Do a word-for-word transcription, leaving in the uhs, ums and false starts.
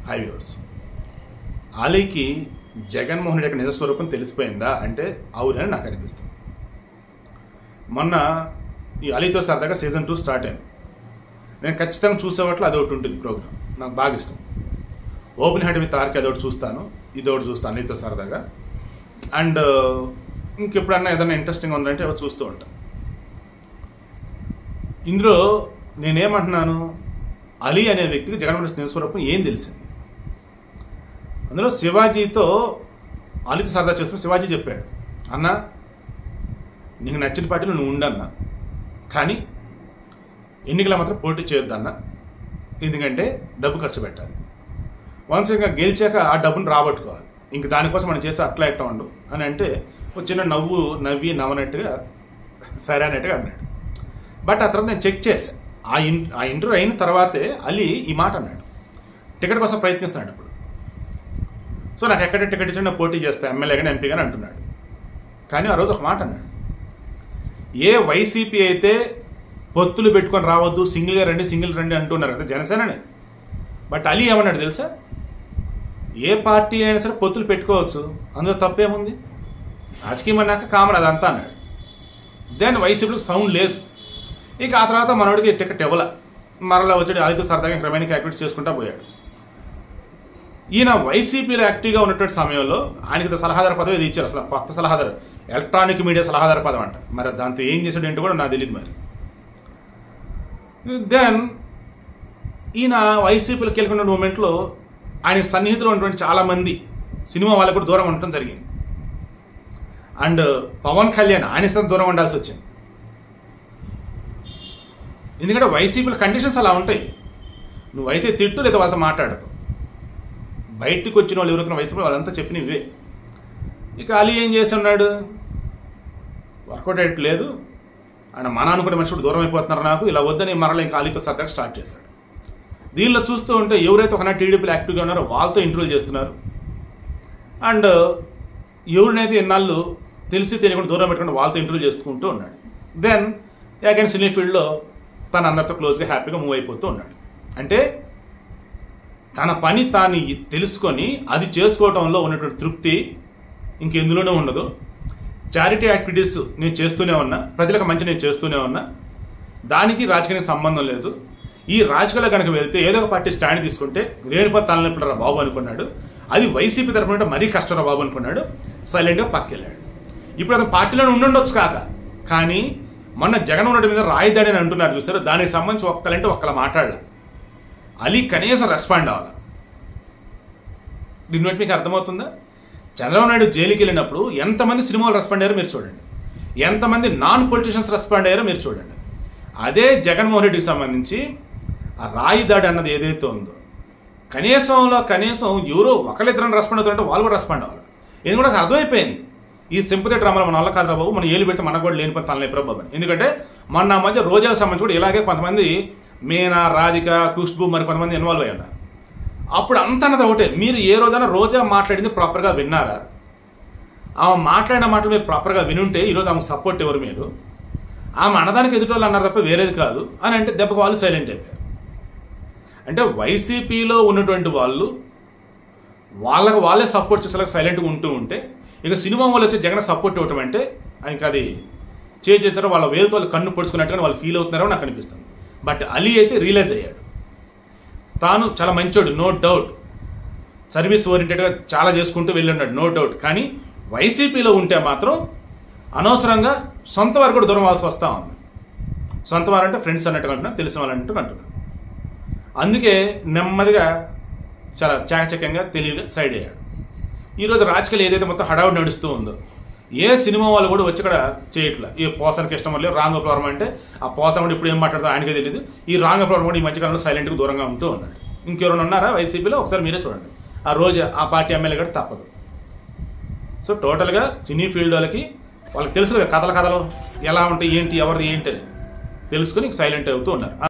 High viewers, అలీకి జగన్మోహన్ రెడ్డి యొక్క నిజస్వరూపం తెలిసిపోయిందా అంటే అవునని నాకు అనిపిస్తుంది. మొన్న ఈ అలీతో సరదాగా సీజన్ టూ స్టార్ట్ అయింది. నేను ఖచ్చితంగా చూసేవాట్లో అదొకటి ఉంటుంది ప్రోగ్రామ్, నాకు బాగా ఇష్టం. ఓపెన్ హార్ట్ విత్ ఆర్కే అదొకటి చూస్తాను, ఇదొకటి చూస్తాను అలీతో సరదాగా. అండ్ ఇంకెప్పుడన్నా ఏదైనా ఇంట్రెస్టింగ్ ఉందంటే ఎవరు చూస్తూ ఉంటాను. ఇందులో నేనేమంటున్నాను, అలీ అనే వ్యక్తికి జగన్మోహన్ రెడ్డి నిజస్వరూపం ఏం తెలిసింది. అందులో శివాజీతో అలీతో సరదా చేస్తున్న శివాజీ చెప్పాడు, అన్న నీకు నచ్చిన పార్టీలో నువ్వు ఉండన్నా, కానీ ఎన్నికల మాత్రం పోటీ చేయొద్దన్న, ఎందుకంటే డబ్బు ఖర్చు పెట్టాలి. వన్స్ ఇంకా గెలిచాక ఆ డబ్బును రాబట్టుకోవాలి, ఇంక దానికోసం మనం చేసి అట్లా ఎట్లా ఉండు అని అంటే ఒక చిన్న నవ్వు నవ్వి నవ్వనట్టుగా సరే అన్నట్టుగా అన్నాడు. బట్ ఆ తర్వాత నేను చెక్ చేశాను, ఆ ఇన్ ఆ ఇంటర్వ్యూ అయిన తర్వాతే అలీ ఈ మాట అన్నాడు, టికెట్ కోసం ప్రయత్నిస్తున్నాడు ఇప్పుడు. సో నాకు ఎక్కడ టికెట్ ఇచ్చి నేను పోటీ చేస్తాను, ఎమ్మెల్యే కానీ ఎంపీ కానీ అంటున్నాడు. కానీ ఆ రోజు ఒక మాట అన్నాడు, ఏ వైసీపీ అయితే పొత్తులు పెట్టుకొని రావద్దు, సింగిల్గా రండి సింగిల్ రండి అంటున్నారు కదా జనసేననే. బట్ అలీ ఏమన్నాడు తెలుసా, ఏ పార్టీ అయినా సరే పొత్తులు పెట్టుకోవచ్చు, అందులో తప్పేముంది, రాజకీయం అన్నాక కామన్ అదంతా అన్నాడు. దెన్ వైసీపీకి సౌండ్ లేదు. ఇక ఆ తర్వాత మనోడికి టికెట్ ఇవ్వాల, మరలా వచ్చాడు అలీతో సరదాగా రిమైనింగ్ యాక్టివిటీస్ చేసుకుంటా పోయాడు. ఈయన వైసీపీలో యాక్టివ్గా ఉన్నటువంటి సమయంలో ఆయనకి సలహాదారు పదవి ఇది ఇచ్చారు, అసలు కొత్త సలహాదారు, ఎలక్ట్రానిక్ మీడియా సలహాదారు పదవి అంట. మరి దాంతో ఏం చేశాడు ఏంటో కూడా నాకు తెలియదు. మరి దెన్ ఈయన వైసీపీలోకి వెళ్ళిన మూమెంట్లో ఆయన సన్నిహితులు ఉన్నటువంటి చాలామంది సినిమా వాళ్ళకు కూడా దూరం ఉండటం జరిగింది. అండ్ పవన్ కళ్యాణ్ ఆయన ఇష్టం దూరం ఉండాల్సి వచ్చింది. ఎందుకంటే వైసీపీల కండిషన్స్ అలా ఉంటాయి, నువ్వైతే తిట్టు లేదా వాళ్ళతో మాట్లాడకు. బయటికి వచ్చిన వాళ్ళు ఎవరైతే వైసీపీ వాళ్ళంతా చెప్పిన ఇవే. ఇక అలీ ఏం చేసి ఉన్నాడు, వర్కౌట్ అయ్యట్లేదు ఆయన మన అనుకునే మనిషి కూడా దూరం అయిపోతున్నారు నాకు, ఇలా వద్దని మరలా ఇంకా అలీతో సరదాగా స్టార్ట్ చేశాడు. దీనిలో చూస్తూ ఉంటే ఎవరైతే ఒకనా టీడీపీలో యాక్టివ్గా ఉన్నారో వాళ్ళతో ఇంటర్వ్యూ చేస్తున్నారు. అండ్ ఎవరినైతే ఎన్నాళ్ళు తెలిసి తెలియకుండా దూరం పెట్టుకుంటే వాళ్ళతో ఇంటర్వ్యూ చేసుకుంటూ ఉన్నాడు. దెన్ అగైన్ సినీ ఫీల్డ్లో తను అందరితో క్లోజ్గా హ్యాపీగా మూవ్ అయిపోతూ ఉన్నాడు. అంటే తన పని తాను తెలుసుకొని అది చేసుకోవడంలో ఉన్నటువంటి తృప్తి ఇంకెందులోనే ఉండదు. చారిటీ యాక్టివిటీస్ నేను చేస్తూనే ఉన్నా, ప్రజలకు మంచి నేను చేస్తూనే ఉన్నా, దానికి రాజకీయానికి సంబంధం లేదు. ఈ రాజకీయాల్లో కనుక వెళ్తే ఏదో ఒక పార్టీ స్టాండ్ తీసుకుంటే రేణుపతి తలనొప్పులరా బాబు అనుకున్నాడు, అది వైసీపీ తరఫున మరీ కష్టరా బాబు అనుకున్నాడు, సైలెంట్గా పక్కెళ్ళాడు. ఇప్పుడు అతను పార్టీలో ఉండుండొచ్చు కాక, కానీ మొన్న జగన్మోహన్ రెడ్డి మీద రాయిదాడి అని అంటున్నారు చూసారు, దానికి సంబంధించి ఒక్కలంటే ఒక్కలా మాట్లాడాలి. అలీ కనీసం రెస్పాండ్ అవ్వాలి. దీన్ని బట్టి మీకు అర్థమవుతుందా, చంద్రబాబు నాయుడు జైలుకి వెళ్ళినప్పుడు ఎంతమంది సినిమాలు రెస్పాండ్ అయ్యారో మీరు చూడండి, ఎంతమంది నాన్ పొలిటీషియన్స్ రెస్పాండ్ అయ్యారో మీరు చూడండి. అదే జగన్మోహన్ రెడ్డికి సంబంధించి ఆ రాయి దాడి అన్నది ఏదైతే ఉందో, కనీసంలో కనీసం ఎవరో ఒకరిద్దరు రెస్పాండ్ అవుతారంటే వాళ్ళు కూడా రెస్పాండ్ అవ్వాలి. ఇది కూడా నాకు అర్థమైపోయింది, ఈ సింపతి డ్రామాలో మన వల్ల కాదు బాబు, మనం ఏలు పెడితే మనకు కూడా లేని పని తనలేపు బాబు అని. ఎందుకంటే మొన్న మధ్య రోజాకు సంబంధించి కూడా ఇలాగే కొంతమంది మీనా, రాధిక, ఖుష్బు మరి కొంతమంది ఇన్వాల్వ్ అయ్యి ఉన్నారు. అప్పుడు అంత అన్నది ఒకటే, మీరు ఏ రోజైనా రోజా మాట్లాడింది ప్రాపర్గా విన్నారా? ఆమె మాట్లాడిన మాటలు మీరు ప్రాపర్గా వినుంటే ఈరోజు ఆమెకు సపోర్ట్ ఎవరు మీరు? ఆమె అన్నదానికి ఎదుటి వాళ్ళు అన్నారు తప్ప వేరేది కాదు అని అంటే దెబ్బకు వాళ్ళు సైలెంట్ అయిపోయారు. అంటే వైసీపీలో ఉన్నటువంటి వాళ్ళు వాళ్ళకు వాళ్ళే సపోర్ట్ చేసేలాగా సైలెంట్గా ఉంటూ ఉంటే, ఇక సినిమా వాళ్ళు వచ్చి జగన్ సపోర్ట్ ఇవ్వటం అంటే ఆయనకి అది చేసేస్తారో వాళ్ళ వేలుతో వాళ్ళు కన్ను పొడుచుకున్నట్టుగా వాళ్ళు ఫీల్ అవుతున్నారో నాకు అనిపిస్తుంది. బట్ అలీ అయితే రియలైజ్ అయ్యాడు, తాను చాలా మంచోడు, నో డౌట్, సర్వీస్ ఓరియంటెడ్గా చాలా చేసుకుంటూ వెళ్ళున్నాడు, నో డౌట్. కానీ వైసీపీలో ఉంటే మాత్రం అనవసరంగా సొంత వారు కూడా దూరం అవ్వాల్సి వస్తూ ఉంది. సొంత వారు అంటే ఫ్రెండ్స్ అన్నట్టుగా అంటున్నా, తెలిసిన వాళ్ళు అన్నట్టు అంటున్నాను. అందుకే నెమ్మదిగా చాలా చాకచక్యంగా తెలివిగా సైడ్ అయ్యాడు. ఈరోజు రాజకీయాలు ఏదైతే మొత్తం హడావుడి నడుస్తూ ఉందో, ఏ సినిమా వాళ్ళు కూడా వచ్చి ఇక్కడ చేయట్లా. ఈ పోసానికి ఇష్టం వల్ల రామ్ గోపాల్ వర్మ అంటే ఆ పోసాని కూడా ఇప్పుడు ఏం మాట్లాడుతూ ఆయనకే తెలియదు. ఈ రామ్ గోపాల్ వర్మ కూడా ఈ మధ్యకాలంలో సైలెంట్గా దూరంగా ఉంటూ ఉన్నాడు. ఇంకెవరైనా ఉన్నారా వైసీపీలో? ఒకసారి మీరే చూడండి. ఆ రోజు ఆ పార్టీ ఎమ్మెల్యే కూడా తప్పదు. సో టోటల్గా సినీ ఫీల్డ్ వాళ్ళకి వాళ్ళకి తెలుసు కదా కథల కథలు ఎలా ఉంటాయి, ఏంటి ఎవరిది ఏంటి తెలుసుకొని సైలెంట్ అవుతూ ఉన్నారు.